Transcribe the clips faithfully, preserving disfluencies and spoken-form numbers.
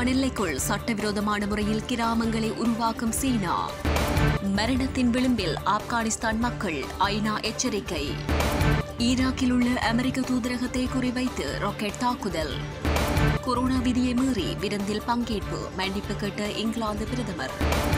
பூட்டான் எல்லைக்குள் சட்டவிரோதமான முறையில் கிராமங்களை உருவாக்கும் சீனா. மரணத்தின் விளிம்பில் ஆப்கானிஸ்தான் மக்கள், ஐநா எச்சரிக்கை. ஈராக்கில் உள்ள அமெரிக்க தூதரகத்தை குறிவைத்து ராக்கெட் தாக்குதல். கொரோனா விதியை மீறி விருந்தில் பங்கேற்பு, மன்னிப்பு கேட்ட இங்கிலாந்து பிரதமர்.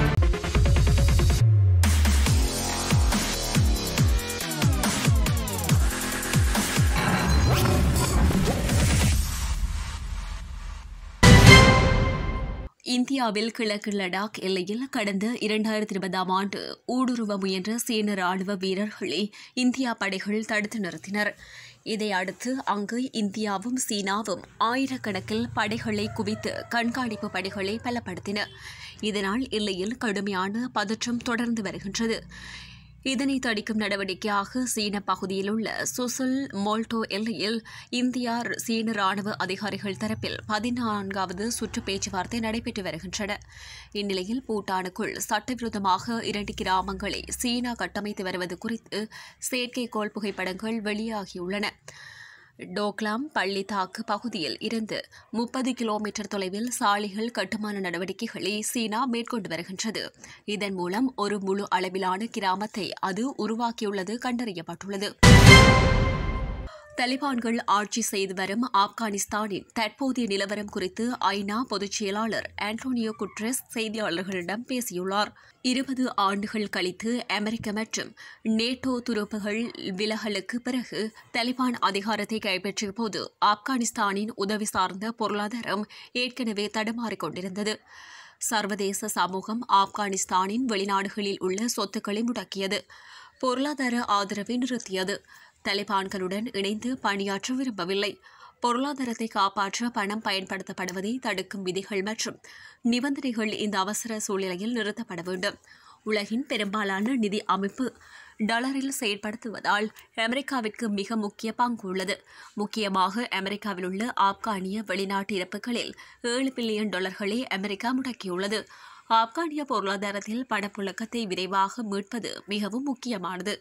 இந்தியாவில் கிழக்கு லடாக் எல்லையில் கடந்த இரண்டாயிரத்தி இருபதாம் ஆண்டு ஊடுருவ முயன்ற சீன ராணுவ வீரர்களை இந்தியா படைகள் தடுத்து நிறுத்தினர். இதையடுத்து அங்கு இந்தியாவும் சீனாவும் ஆயிரக்கணக்கில் படைகளை குவித்து கண்காணிப்பு படைகளை பலப்படுத்தின. இதனால் எல்லையில் கடுமையான பதற்றம் தொடர்ந்து வருகின்றது. இதனை தடுக்கும் நடவடிக்கையாக சீன பகுதியில் உள்ள சுசுல் மோல்டோ எல்லையில் இந்தியா சீன ராணுவ அதிகாரிகள் தரப்பில் பதினான்காவது சுற்று பேச்சுவார்த்தை நடைபெற்று வருகின்றன. இந்நிலையில் பூட்டானுக்குள் சட்டவிரோதமாக இரண்டு கிராமங்களை சீனா கட்டமைத்து வருவது குறித்து செயற்கைக்கோள் புகைப்படங்கள் வெளியாகியுள்ளன. டோக்லாம் பள்ளித்தாக்கு பகுதியில் இருந்து முப்பது கிலோமீட்டர் தொலைவில் சாலைகள் கட்டுமான நடவடிக்கைகளை சீனா மேற்கொண்டு வருகின்றது. இதன் மூலம் ஒரு முழு அளவிலான கிராமத்தை அது உருவாக்கியுள்ளது கண்டறியப்பட்டுள்ளது. தலிபான்கள் ஆட்சி செய்து வரும் ஆப்கானிஸ்தானின் தற்போதைய நிலவரம் குறித்து ஐநா பொதுச் செயலாளர் ஆண்டோனியோ குட்ரெஸ் செய்தியாளர்களிடம் பேசியுள்ளார். இருபது ஆண்டுகள் கழித்து அமெரிக்க மற்றும் நேட்டோ துருப்புகள் விலகலுக்கு பிறகு தலிபான் அதிகாரத்தை கைப்பற்றிய போது ஆப்கானிஸ்தானின் உதவி சார்ந்த பொருளாதாரம் ஏற்கனவே தடுமாறிக் கொண்டிருந்தது. சர்வதேச சமூகம் ஆப்கானிஸ்தானின் வெளிநாடுகளில் உள்ள சொத்துக்களை முடக்கியது, பொருளாதார ஆதரவை நிறுத்தியது. தலிபான்களுடன் இணைந்து பணியாற்ற விரும்பவில்லை. பொருளாதாரத்தை காப்பாற்ற பணம் பயன்படுத்தப்படுவதை தடுக்கும் விதிகள் மற்றும் நிபந்தனைகள் இந்த அவசர சூழ்நிலையில் நிறுத்தப்பட வேண்டும். உலகின் பெரும்பாலான நிதி அமைப்பு டாலரில் செயற்படுத்துவதால் அமெரிக்காவிற்கு மிக முக்கிய பங்கு உள்ளது. முக்கியமாக அமெரிக்காவில் உள்ள ஆப்கானிய வெளிநாட்டு இறப்புகளில் ஏழு பில்லியன் டாலர்களை அமெரிக்கா முடக்கியுள்ளது. ஆப்கானிய பொருளாதாரத்தில் பணப்புழக்கத்தை விரைவாக மீட்பது மிகவும் முக்கியமானது.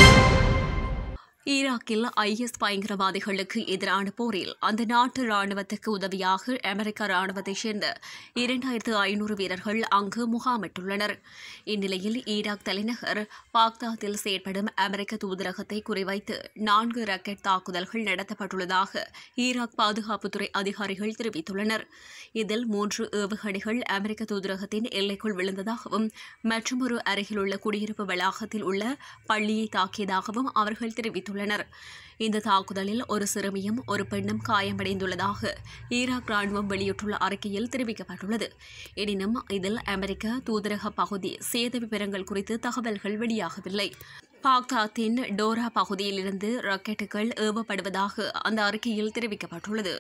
ஈராக்கில் ஐஎஸ் பயங்கரவாதிகளுக்கு எதிரான போரில் அந்த நாட்டு ராணுவத்துக்கு உதவியாக அமெரிக்க ராணுவத்தைச் சேர்ந்த இரண்டாயிரத்து ஐநூறு வீரர்கள் அங்கு முகாமிட்டுள்ளனர். இந்நிலையில் ஈராக் தலைநகர் பாக்தாத்தில் செயற்படும் அமெரிக்க தூதரகத்தை குறிவைத்து நான்கு ராக்கெட் தாக்குதல்கள் நடத்தப்பட்டுள்ளதாக ஈராக் பாதுகாப்புத்துறை அதிகாரிகள் தெரிவித்துள்ளனர். இதில் மூன்று ஏவுகணைகள் அமெரிக்க தூதரகத்தின் எல்லைக்குள் விழுந்ததாகவும் மற்றொரு அருகிலுள்ள குடியிருப்பு வளாகத்தில் உள்ள பள்ளியை தாக்கியதாகவும் அவர்கள் தெரிவித்துள்ளனர். இந்த தாக்குதலில் ஒரு சிறுமியும் ஒரு பெண்ணும் காயமடைந்துள்ளதாக ஈராக் ராணுவம் வெளியிட்டுள்ள அறிக்கையில் தெரிவிக்கப்பட்டுள்ளது. எனினும் இதில் அமெரிக்க தூதரக பகுதி சேத விவரங்கள் குறித்து தகவல்கள் வெளியாகவில்லை. பாக்தாத்தின் டோரா பகுதியில் இருந்து ராக்கெட்டுகள் ஏவப்படுவதாக அந்த அறிக்கையில் தெரிவிக்கப்பட்டுள்ளது.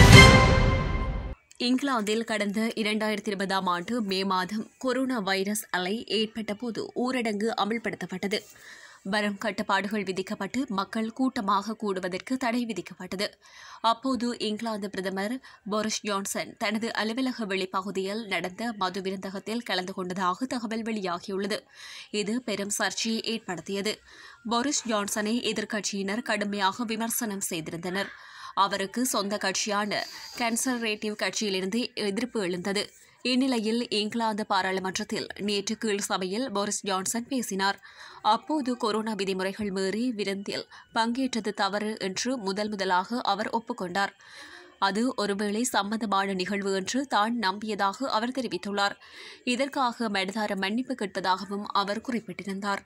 இங்கிலாந்தில் கடந்த இரண்டாயிரத்தி இருபதாம் ஆண்டு மே மாதம் கொரோனா வைரஸ் அலை ஏற்பட்ட போது ஊரடங்கு அமல்படுத்தப்பட்டது. வரும் கட்டுப்பாடுகள் விதிக்கப்பட்டு மக்கள் கூட்டமாக கூடுவதற்கு தடை விதிக்கப்பட்டது. அப்போது இங்கிலாந்து பிரதமர் போரிஸ் ஜான்சன் தனது அலுவலக வெளிப்பகுதியில் நடந்த மது விருந்தகத்தில் கலந்து கொண்டதாக தகவல் வெளியாகியுள்ளது. இது பெரும் சர்ச்சையை ஏற்படுத்தியது. போரிஸ் ஜான்சனை எதிர்க்கட்சியினர் கடுமையாக விமர்சனம் செய்திருந்தனர். அவருக்கு சொந்த கட்சியான கன்சர்வேட்டிவ் கட்சியிலிருந்து எதிர்ப்பு எழுந்தது. இந்நிலையில் இங்கிலாந்து பாராளுமன்றத்தில் நேற்று கீழ் சபையில் போரிஸ் ஜான்சன் பேசினார். அப்போது கொரோனா விதிமுறைகள் மீறி விருந்தில் பங்கேற்றது தவறு என்று முதல் முதலாக அவர் ஒப்புக்கொண்டார். அது ஒருவேளை சம்பந்தமான நிகழ்வு என்று தான் நம்பியதாக அவர் தெரிவித்துள்ளார். இதற்காக மனதார மன்னிப்பு கேட்பதாகவும் அவர் குறிப்பிட்டிருந்தார்.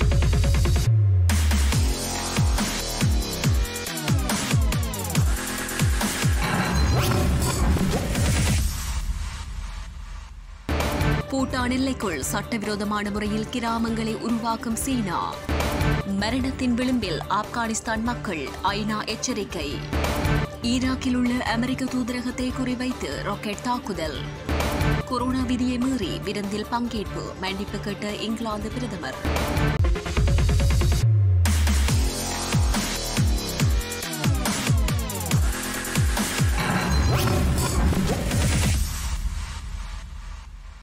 பூட்டான் எல்லைக்குள் சட்டவிரோதமான முறையில் கிராமங்களை உருவாக்கும் சீனா. மரணத்தின் விளிம்பில் ஆப்கானிஸ்தான் மக்கள், ஐநா எச்சரிக்கை. ஈராக்கில் உள்ள அமெரிக்க தூதரகத்தை குறிவைத்து ராக்கெட் தாக்குதல். கொரோனா விதியை மீறி விருந்தில் பங்கேற்பு, மன்னிப்பு கேட்ட இங்கிலாந்து பிரதமர்.